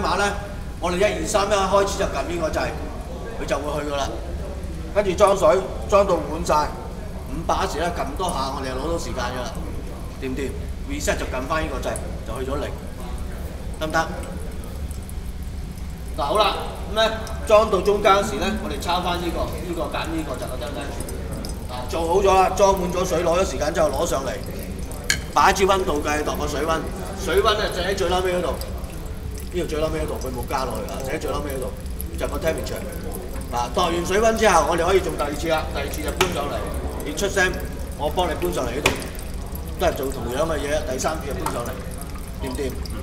碼咧，我哋1、2、3一開始就撳呢個掣，佢就會去噶啦。跟住裝水，裝到滿晒500時咧，撳多下我哋就攞到時間噶啦，掂唔掂 ？reset 就撳翻呢個掣，就去咗0，得唔得？嗱好啦，咁咧裝到中間時咧，我哋抄翻呢個揀呢個就得啦。嗱做好咗啦，裝滿咗水，攞咗時間之後攞上嚟，擺支溫度計度個水溫，水溫咧就喺最撚尾嗰度，呢度最撚尾嗰度佢冇加落去啊，就喺最撚尾嗰度，就個 temperature。嗱度完水溫之後，我哋可以做第2次啦，第2次就搬上嚟，你出聲，我幫你搬上嚟呢度，都係做同樣嘅嘢，第3次就搬上嚟，掂唔掂？